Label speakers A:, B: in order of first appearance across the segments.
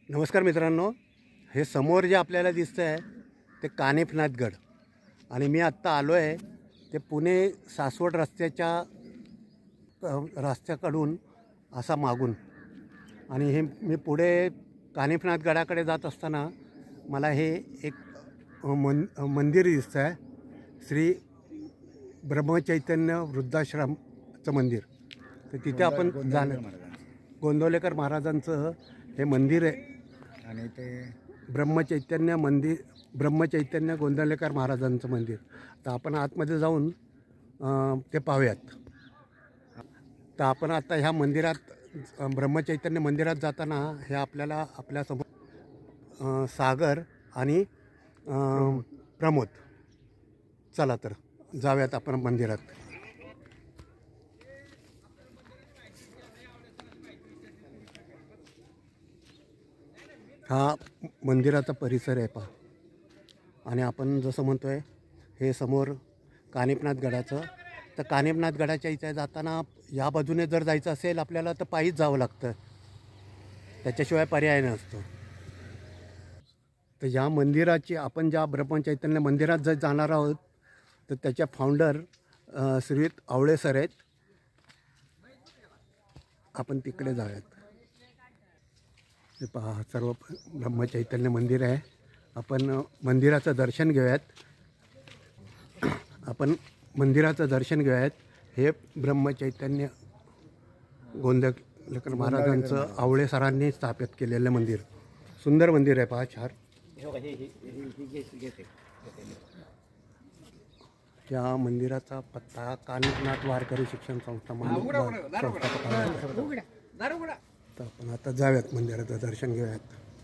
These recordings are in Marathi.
A: नमस्कार मित्रांनो, हे समोर जे आपल्याला दिसतं आहे ते कानिफनाथगड आणि मी आत्ता आलो आहे ते पुणे सासवड रस्त्याकडून असा मागून आणि हे मी पुढे कानिफनाथगडाकडे जात असताना मला हे एक मंदिर दिसतं आहे, श्री ब्रह्मचैतन्य वृद्धाश्रमचं मंदिर. तर तिथे आपण जाणं गोंदवलेकर महाराजांचं हे मंदिर आहे आणि ते ब्रह्मचैतन्य गोंदवलेकर महाराजांचं मंदिर. तर आपण आतमध्ये जाऊन ते पाहूयात. तर आपण आता ह्या मंदिरात ब्रह्मचैतन्य मंदिरात जाताना हे आपल्याला आपल्यासमोर सागर आणि प्रमोद. चला तर जाऊयात आपण मंदिरात. हा मंदिराचा परिसर आहे पहा. आणि आपण जसं म्हणतो आहे हे समोर कानिफनाथगडाचं. तर कानिफनाथगडाच्या इथे जाताना या बाजूने जर जायचं असेल आपल्याला तर पायीच जावं लागतं, त्याच्याशिवाय पर्याय नसतो. तर या मंदिराची आपण ज्या ब्रह्मचैतन्य मंदिरात जर जाणार आहोत तर त्याच्या फाउंडर श्री आवळे सर आहेत. आपण तिकडे जाऊयात. हे पहा सर्व ब्रह्मचैतन्य मंदिर आहे. आपण मंदिराचं दर्शन घेऊयात. हे ब्रह्मचैतन्य गोंदवलेकर महाराजांचं आवळे सरांनी स्थापित केलेलं मंदिर. सुंदर मंदिर आहे पहा. छान. या मंदिराचा पत्ता कानिफनाथ वारकरी शिक्षण संस्था तर आपण आता जाऊयात, मंदिराचं दर्शन घेऊयात.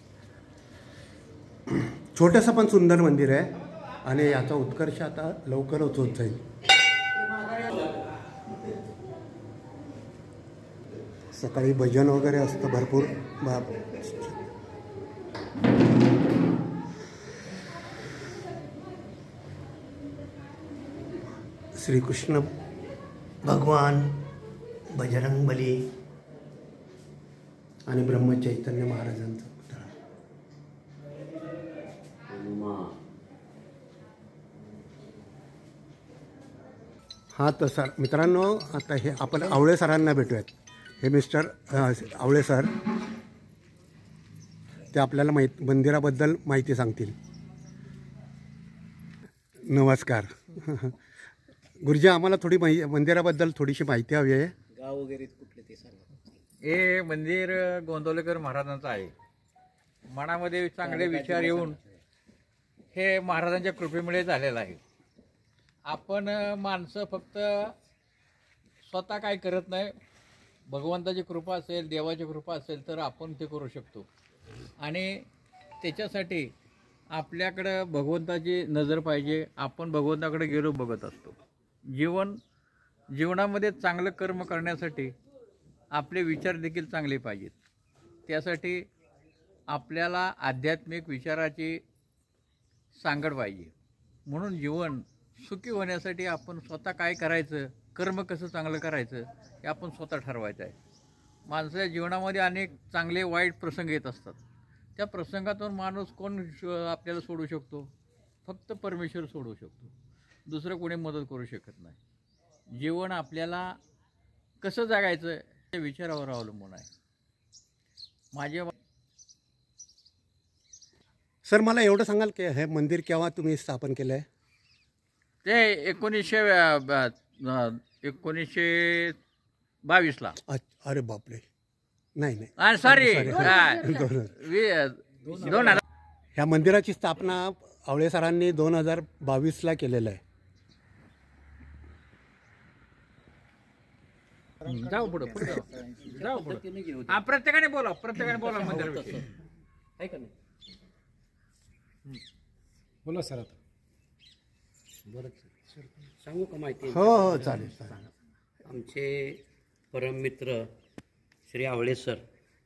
A: छोटंसं पण सुंदर मंदिर आहे आणि याचा उत्कर्ष आता लवकरच होत जाईल. सकाळी भजन वगैरे असतं भरपूर. श्रीकृष्ण भगवान, बजरंगबली आणि ब्रह्मचैतन्य महाराजांचा पुतळा. हा तर सर मित्रांनो, आता हे आपण आवळे सरांना भेटूयात. हे मिस्टर आवळे सर, ते आपल्याला मंदिराबद्दल माहिती सांगतील. नमस्कार गुरुजी, आम्हाला थोडी मंदिराबद्दल थोडीशी माहिती हवी आहे.
B: गाव वगैरे कुठले ते सांगा.
C: हे मंदिर गोंदवलेकर महाराजांचं आहे. मनामध्ये चांगले विचार येऊन हे महाराजांच्या कृपेमुळे झालेलं आहे. आपण माणसं फक्त स्वतः काय करत नाही, भगवंताची कृपा असेल, देवाची कृपा असेल तर आपण ते करू शकतो. आणि त्याच्यासाठी आपल्याकडं भगवंताची नजर पाहिजे. आपण भगवंताकडे गेलो बघत असतो. जीवनामध्ये चांगलं कर्म करण्यासाठी आपले विचार देखील चांगले पाहिजेत. त्यासाठी आपल्याला आध्यात्मिक विचाराची सांगड पाहिजे. म्हणून जीवन सुखी होण्यासाठी आपण स्वतः काय करायचं, कर्म कसं चांगलं करायचं हे आपण स्वतः ठरवायचं आहे. माणसाच्या जीवनामध्ये अनेक चांगले वाईट प्रसंग येत असतात. त्या प्रसंगातून माणूस कोण आपल्याला सोडू शकतो? फक्त परमेश्वर सोडू शकतो. दुसरं कोणी मदत करू शकत नाही. जीवन आपल्याला कसं जगायचं या विचारावर अवलंबून आहे. माझ्या
A: सर मला एवढं सांगाल की हे मंदिर केव्हा तुम्ही स्थापन केलं आहे?
C: ते 1922ला.
A: अरे बापरे. नाही
C: सॉरी 2000.
A: ह्या मंदिराची स्थापना आवळे सरांनी 2022ला केलेलं आहे.
C: जाऊ पुढे जाऊ पुढे. हा, प्रत्येकाने बोला मंदिराविषयी.
B: ऐका ना,
D: बोला सर. आता
B: बरं सांगू का माहिती?
A: हो चालेल.
B: आमचे परममित्र श्री आवळे सर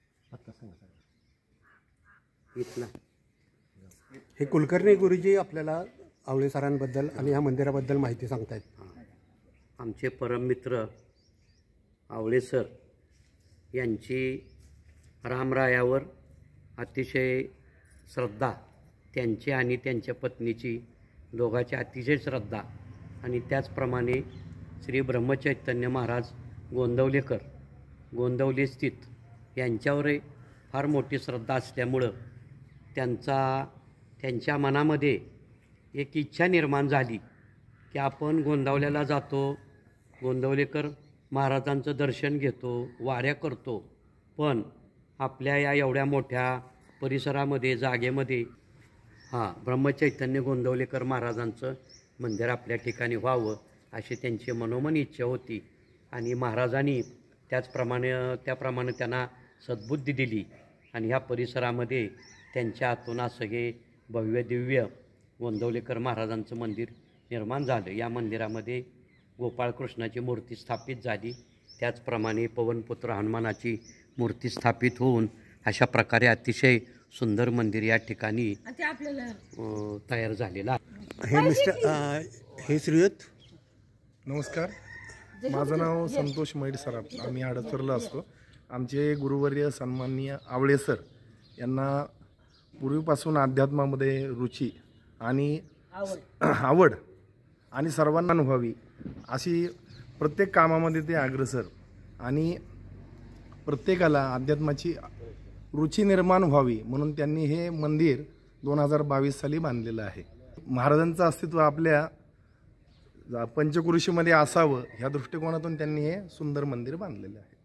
B: इथला,
A: हे कुलकर्णी गुरुजी आपल्याला आवळे सरांबद्दल आणि ह्या मंदिराबद्दल माहिती सांगतायत.
B: आमचे परममित्र आवळे सर यांची रामरायावर अतिशय श्रद्धा, त्यांची आणि त्यांच्या पत्नीची दोघांची अतिशय श्रद्धा, आणि त्याचप्रमाणे श्री ब्रह्मचैतन्य महाराज गोंदवलेकर, गोंदवले स्थित, यांच्यावरही फार मोठी श्रद्धा असल्यामुळं त्यांच्या मनामध्ये एक इच्छा निर्माण झाली की आपण गोंदावल्याला जातो, गोंदवलेकर महाराजांचं दर्शन घेतो, वाऱ्या करतो, पण आपल्या या एवढ्या मोठ्या परिसरामध्ये, जागेमध्ये ब्रह्मचैतन्य गोंदवलेकर महाराजांचं मंदिर आपल्या ठिकाणी व्हावं अशी त्यांची मनोमन इच्छा होती. आणि महाराजांनी त्याप्रमाणे त्यांना सद्बुद्धी दिली आणि ह्या परिसरामध्ये त्यांच्या हातून असं हे भव्य दिव्य गोंदवलेकर महाराजांचं मंदिर निर्माण झालं. या मंदिरामध्ये गोपाळकृष्णाची मूर्ती स्थापित झाली, त्याचप्रमाणे पवनपुत्र हनुमानाची मूर्ती स्थापित होऊन अशा प्रकारे अतिशय सुंदर मंदिर या ठिकाणी तयार झालेलं आहे.
A: हे हे श्रीयुत
D: नमस्कार, माझं नाव संतोष मैड सराफ. आम्ही हडपसरला असतो. आमचे गुरुवर्य सन्माननीय आवळे सर यांना पूर्वीपासून अध्यात्मामध्ये रुची आणि आवड आणि सर्वांना अनुभवी अशी प्रत्येक कामामध्ये ते अग्रेसर, आणि प्रत्येकाला अध्यात्माची रुची निर्माण व्हावी म्हणून त्यांनी हे मंदिर 2022 साली बांधलेलं आहे. महाराजांचं अस्तित्व आपल्या पंचक्रोशीमध्ये असावं ह्या दृष्टिकोनातून त्यांनी हे सुंदर मंदिर बांधलेलं आहे.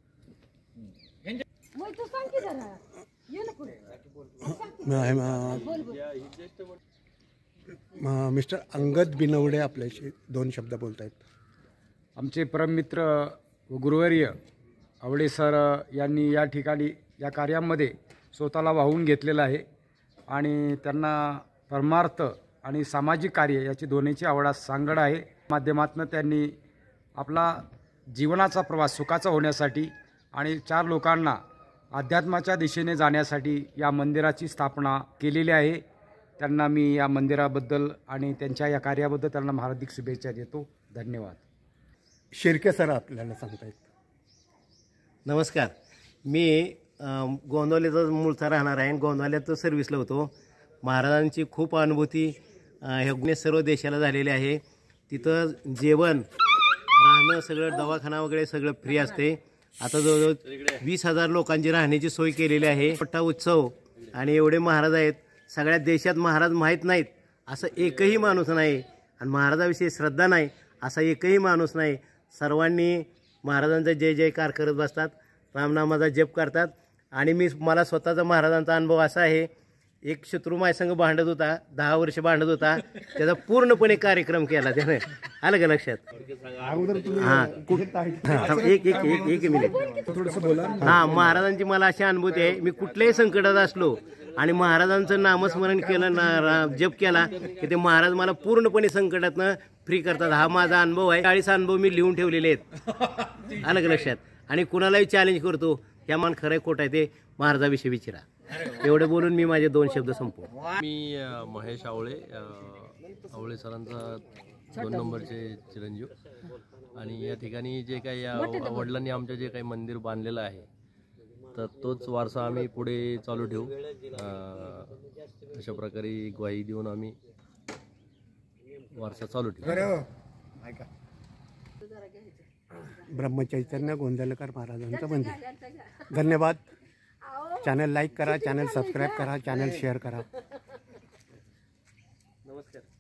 A: मिस्टर अंगद बिनवडे आपल्याशी 2 शब्द बोलत आहेत.
E: आमचे परममित्र व गुरुवर्य आवळे सर यांनी या ठिकाणी या कार्यामध्ये स्वतःला वाहून घेतलेलं आहे आणि त्यांना परमार्थ आणि सामाजिक कार्य याची दोन्हीची आवडास सांगड आहे. माध्यमातून त्यांनी आपला जीवनाचा प्रवास सुखाचा होण्यासाठी आणि 4 लोकांना अध्यात्माच्या दिशेने जाण्यासाठी या मंदिराची स्थापना केलेली आहे. त्यांना मी या मंदिराबद्दल आणि त्यांच्या या कार्याबद्दल त्यांना हार्दिक शुभेच्छा देतो. धन्यवाद.
A: शिर्के सर आपल्याला सांगतायत.
F: नमस्कार, मी गोंदवल्याचा मूळचा राहणार आहे. गोंदवल्यात सर्व्हिसला होतो. महाराजांची खूप अनुभूती ह्या सर्व देशाला झालेली आहे. तिथं जेवण, राहणं, सगळं दवाखाना वगैरे सगळं फ्री असते. आता जवळजवळ 20,000 लोकांची राहण्याची सोय केलेली आहे. मोठा उत्सव, आणि एवढे महाराज आहेत. सगळ्या देशात महाराज माहीत नाहीत असं एकही माणूस नाही, आणि महाराजाविषयी श्रद्धा नाही असा एकही माणूस नाही. सर्वांनी महाराजांचा जय जयकार करत बसतात, रामनामाचा जप करतात. आणि मला स्वतःचा महाराजांचा अनुभव असा आहे, एक शत्रू माझ्यासंग भांडत होता, 10 वर्ष भांडत होता, त्याचा पूर्णपणे कार्यक्रम केला त्याने. आलं का लक्षात? एक मिनिट. महाराजांची मला अशी अनुभूती आहे, मी कुठल्याही संकटात असलो आणि महाराजांचं नामस्मरण केलं, जप केला की ते महाराज मला पूर्णपणे संकटातनं फ्री करतात. हा माझा अनुभव आहे. 40 अनुभव मी लिहून ठेवलेले आहेत. आलं का लक्षात? आणि कुणालाही चॅलेंज करतो, ह्या मान खरं खोटं आहे ते महाराजाविषयी विचारा. एवढं बोलून मी माझे 2 शब्द संपवतो.
G: मी महेश आवळे, आवळे सरांचा 2 नंबरचे चिरंजीव. आणि या ठिकाणी जे काही वडिलांनी आमच्या जे काही मंदिर बांधलेलं आहे तर तोच वारसा आम्ही पुढे चालू ठेवू. अशा प्रकारे ग्वाही देऊन आम्ही वारसा चालू ठेवू.
A: ब्रह्मचैतन्य गोंदवलेकर महाराजांचं मंदिर. धन्यवाद. चॅनल लाईक करा, चॅनल सबस्क्राईब करा, चॅनल शेअर करा.
G: नमस्कार.